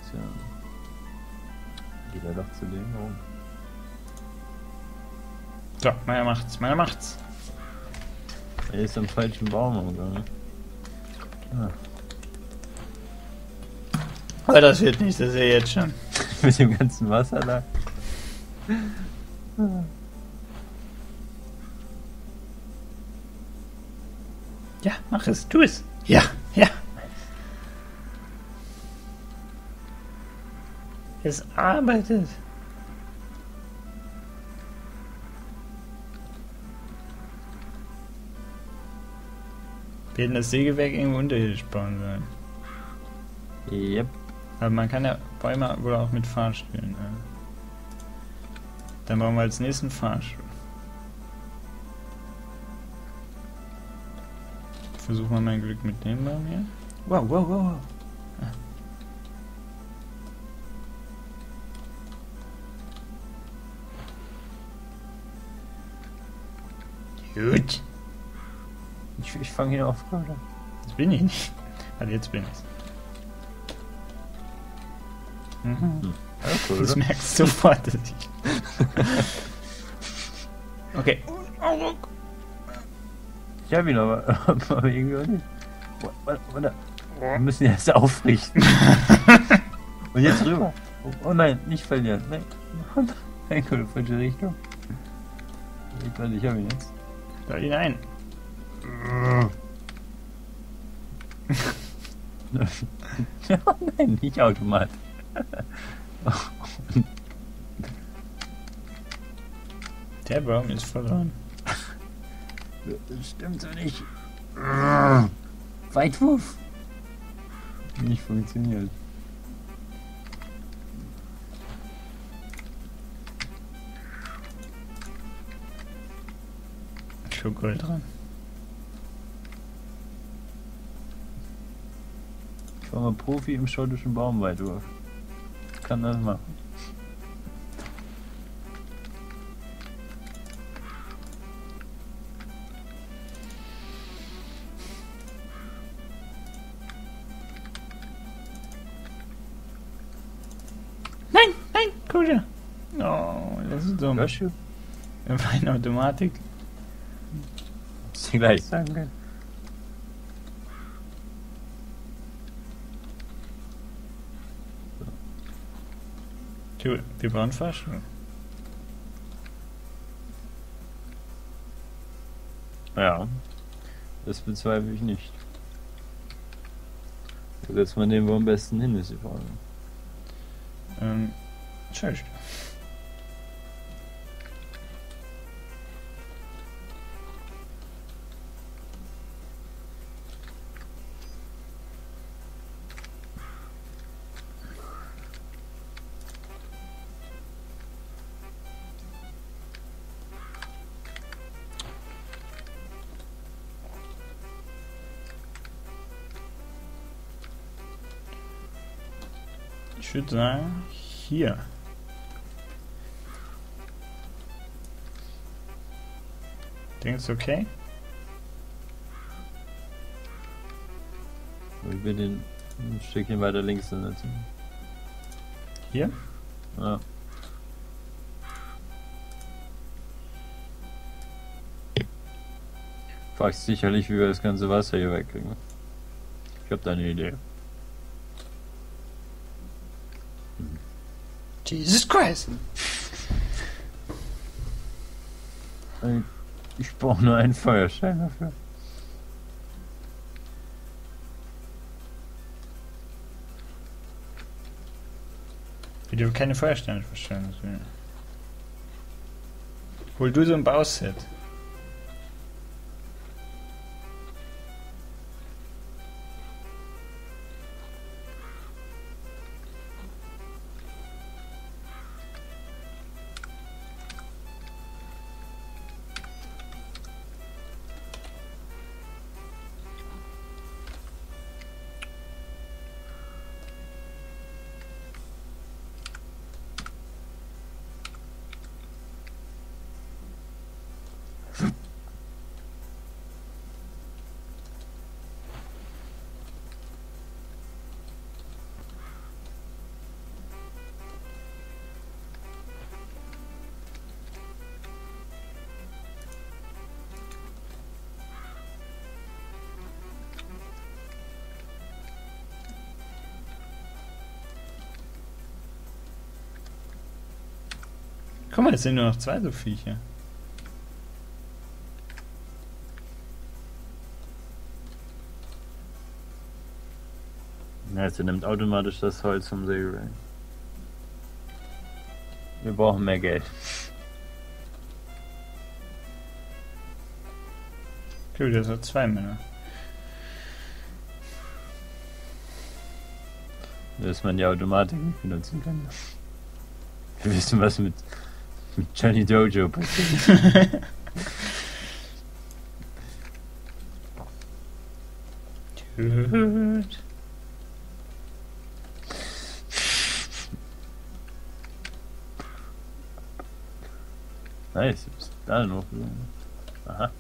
ja. Geht er doch zu dem rum. So, meiner macht's, meiner macht's. Er ist am falschen Baum umgegangen. Ah. Aber das wird nicht, das sehe ich jetzt schon. Mit dem ganzen Wasser da. Ja, mach es, tu es. Ja, ja. Es arbeitet. Wir hätten das Sägewerk irgendwo unterirdisch bauen sollen. Yep. Aber man kann ja Bäume wohl auch mit Fahrstühlen. Ja. Dann bauen wir als nächsten Fahrstuhl. Versuchen wir mein Glück mit dem Baum hier. Wow, wow, wow, wow. Gut. Ich fange ihn auf. Das bin ich nicht. Also jetzt bin ich's. Mhm. Ja, cool, Das oder? merkst du sofort, dass ich. Okay. Ich hab ihn aber irgendwie auch nicht. Warte. Wir müssen ihn erst aufrichten. Und jetzt rüber. Oh nein, nicht verlieren. Nein. Nein, cool, falsche Richtung. Ich hab ihn jetzt. Da hinein. Oh nein, nicht automatisch. Der Baum ist verloren. Das stimmt so nicht. Weitwurf. Nicht funktioniert. Schokold dran. Ich war mal Profi im schottischen Baumweitwurf. Ich kann das machen. Nein, nein, Kuja. Oh, das ist dumm. Lösche? In Automatik. Muss ich gleich sagen können. Cool, wir bauen Fahrstuhl. Ja. Das bezweifle ich nicht. Wo setzt man den wohl am besten hin, ist die Frage. Scheiße. Ich würde sagen, hier. Denkst du okay? Ich will den ein Stückchen weiter links setzen. Hier? Ja. Fragst sicherlich, wie wir das ganze Wasser hier wegkriegen. Ich hab da eine Idee. Jesus Christ! Ich brauche nur einen Feuerstein dafür. Wie du keine Feuersteine verstehen. Hol du so ein Bauset. Guck mal, es sind nur noch 2 so Viecher. Ja, jetzt nimmt automatisch das Holz vom Sägewerk. Wir brauchen mehr Geld. Cool, das hat 2 Männer. Dass man die Automatik nicht benutzen kann. Wir wissen, was mit Johnny Dojo passiert. Gut. Nice, du bist da noch. Aha.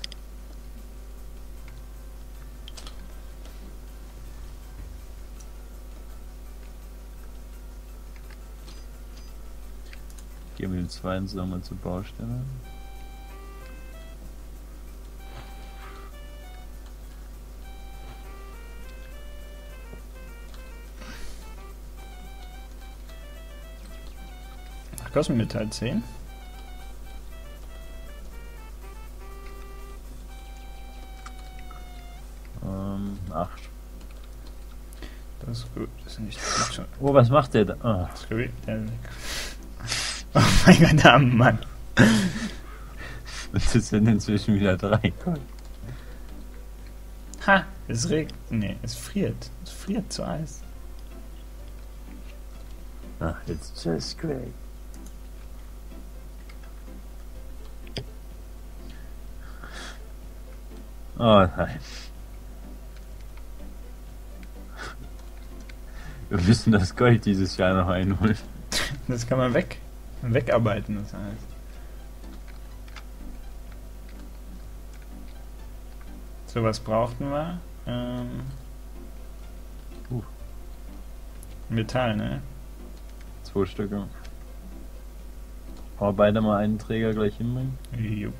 Gehen wir den zweiten nochmal zur Baustelle. Ach, kostet Metall 10? Acht. Das ist gut, das ist nicht gut schon. Oh, was macht der da? Oh. Das ist gut, der ist weg. Oh mein Gott, der arme Mann. Und es sind inzwischen wieder 3. Ha! Es regnet. Nee, es friert. Es friert zu Eis. Ah, it's just great. Oh nein. Wir müssen das Gold dieses Jahr noch einholen. Das kann man wegarbeiten, das heißt. So, was brauchten wir? Metall, ne? 2 Stücke. Aber beide mal einen Träger gleich hinbringen. Jupp.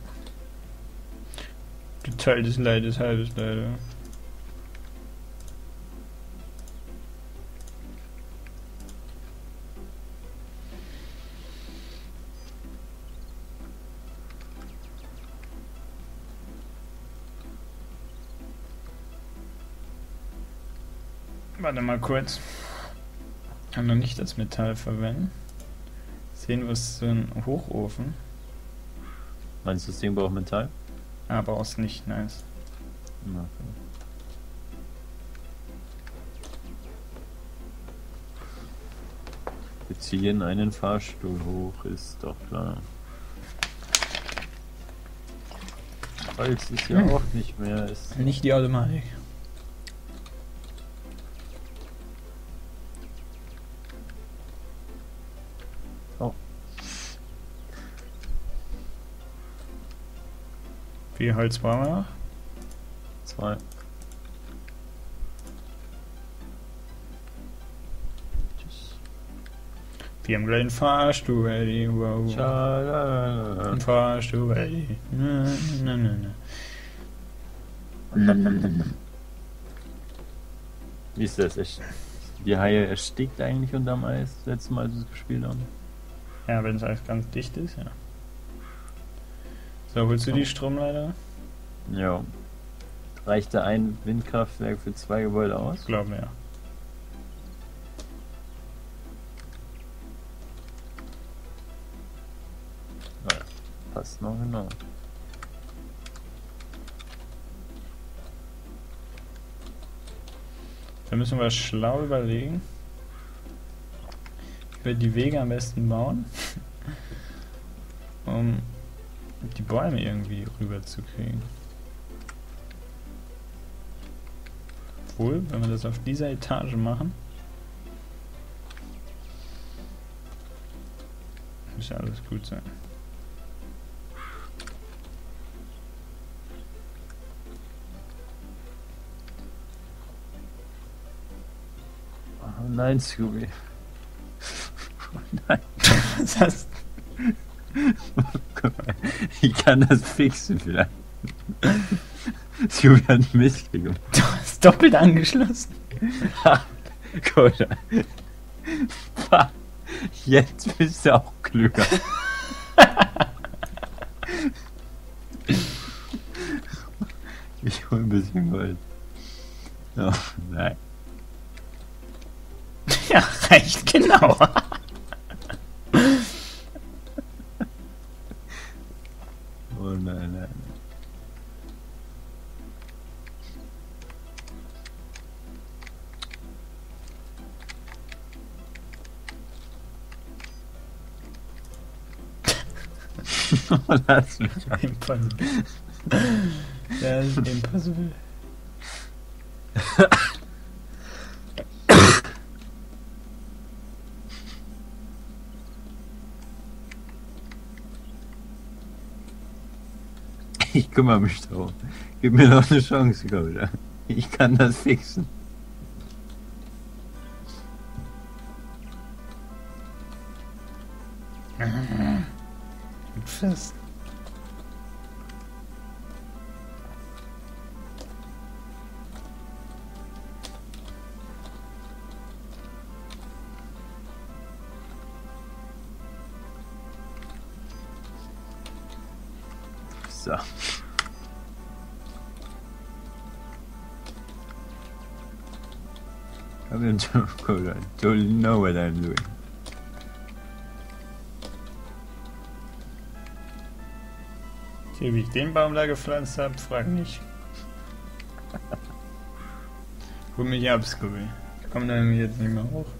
Geteiltes Leid ist halbes Leid. Warte mal kurz. Ich kann noch nicht das Metall verwenden. Sehen wir so ein Hochofen. Meinst du, das Ding braucht Metall? Aber aus nicht, nice. Okay. Wir ziehen einen Fahrstuhl hoch, ist doch klar. Holz ist ja auch nicht mehr. Ist Nicht die Automatik. Oh. Wie viel Holz brauchen wir noch? 2. Tschüss. Wir haben gleich einen Fahrstuhl ready. Wow. Schalala. Ein Fahrstuhl ready. Na, na, na. Wie ist das? Die Haie erstickt eigentlich unterm Eis, letztes Mal, als wir es gespielt haben. Ja, wenn es alles ganz dicht ist, ja. So, holst du die Stromleiter? Ja. Reichte ein Windkraftwerk für 2 Gebäude aus? Glauben wir, ja. Ja, passt noch genau. Da müssen wir schlau überlegen, wie wir die Wege am besten bauen, um die Bäume irgendwie rüber zu kriegen. Obwohl, wenn wir das auf dieser Etage machen, muss ja alles gut sein. Oh nein, Scooby. Oh nein. Was hast Guck mal, ich kann das fixen vielleicht. Scooby hat Mist gemacht. du? Hast doppelt angeschlossen. Gut. Jetzt bist du auch klüger. Ich hol ein bisschen Gold. Oh, nein. Ja, reicht genau. Oh nein, nein. Lass mich. Impossible. Das ist impossible. Ich kümmere mich darum. Gib mir noch eine Chance, Coach. Ich kann das fixen. Fest. So. Come in, Coach. Don't know what I'm doing. Wie ich den Baum da gepflanzt habe, frag mich. Hol mich ab, Scooby. Ich komme da jetzt nicht mehr hoch.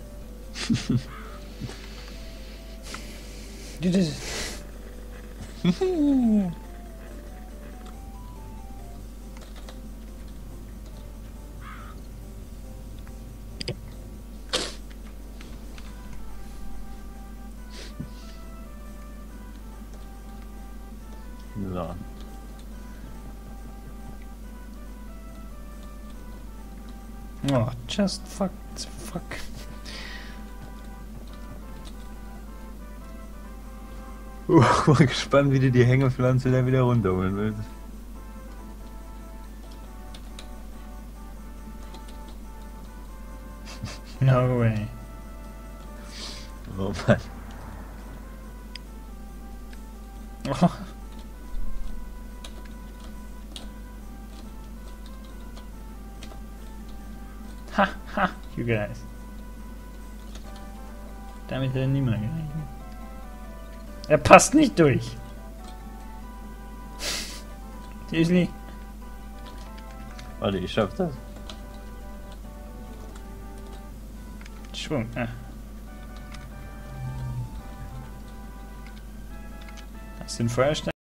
So. Oh, just fuck. Mal gespannt, wie du die Hängepflanze da wieder runterholen willst. No way. Oh Mann. Oh. Ha, you guys. Damit hat er niemand gerechnet. Er passt nicht durch. Seriously? Warte, ich schaff das. Schwung. Hast du den Feuerstein?